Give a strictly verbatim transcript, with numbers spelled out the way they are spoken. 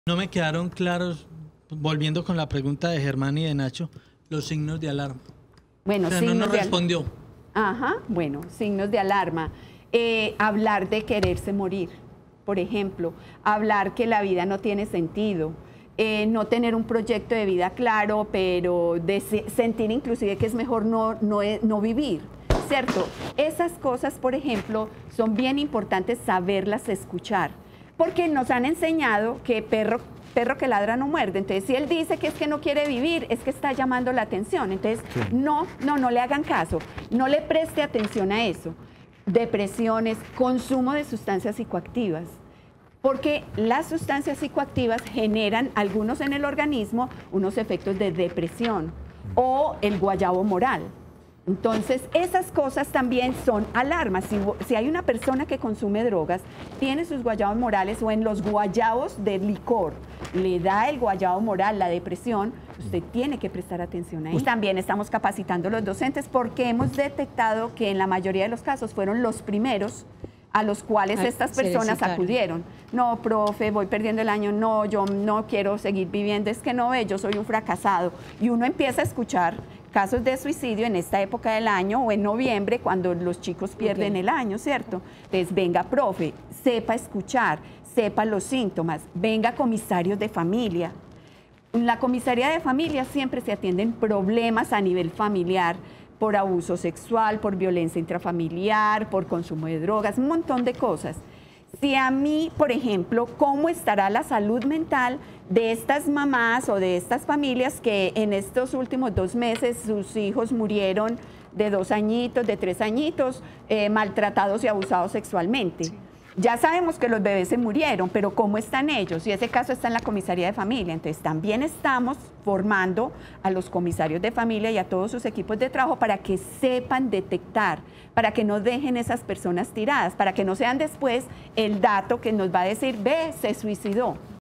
No me quedaron claros, volviendo con la pregunta de Germán y de Nacho, los signos de alarma. Bueno, o sea, signos no nos de respondió. Ajá, bueno, signos de alarma. Eh, hablar de quererse morir, por ejemplo, hablar que la vida no tiene sentido, eh, no tener un proyecto de vida claro, pero de se sentir inclusive que es mejor no, no, no vivir, ¿cierto? Esas cosas, por ejemplo, son bien importantes saberlas escuchar, porque nos han enseñado que perro perro que ladra no muerde. Entonces, si él dice que es que no quiere vivir, es que está llamando la atención. Entonces, sí. no, no, no le hagan caso, no le preste atención a eso. Depresiones, consumo de sustancias psicoactivas, porque las sustancias psicoactivas generan, algunos en el organismo, unos efectos de depresión o el guayabo moral. Entonces, esas cosas también son alarmas. Si, si hay una persona que consume drogas, tiene sus guayabos morales o en los guayabos de licor, le da el guayabo moral, la depresión, usted tiene que prestar atención a eso. También estamos capacitando a los docentes porque hemos detectado que en la mayoría de los casos fueron los primeros a los cuales ah, estas personas acudieron. No, profe, voy perdiendo el año, no, yo no quiero seguir viviendo, es que no ve, yo soy un fracasado. Y uno empieza a escuchar casos de suicidio en esta época del año o en noviembre cuando los chicos pierden okay. el año, ¿cierto? Entonces, venga, profe, sepa escuchar, sepa los síntomas, venga, comisarios de familia. En la comisaría de familia siempre se atienden problemas a nivel familiar, por abuso sexual, por violencia intrafamiliar, por consumo de drogas, un montón de cosas. Si a mí, por ejemplo, ¿cómo estará la salud mental de estas mamás o de estas familias que en estos últimos dos meses sus hijos murieron de dos añitos, de tres añitos, eh, maltratados y abusados sexualmente? Sí. Ya sabemos que los bebés se murieron, pero ¿cómo están ellos? Y ese caso está en la comisaría de familia. Entonces, también estamos formando a los comisarios de familia y a todos sus equipos de trabajo para que sepan detectar, para que no dejen esas personas tiradas, para que no sean después el dato que nos va a decir, ve, se suicidó.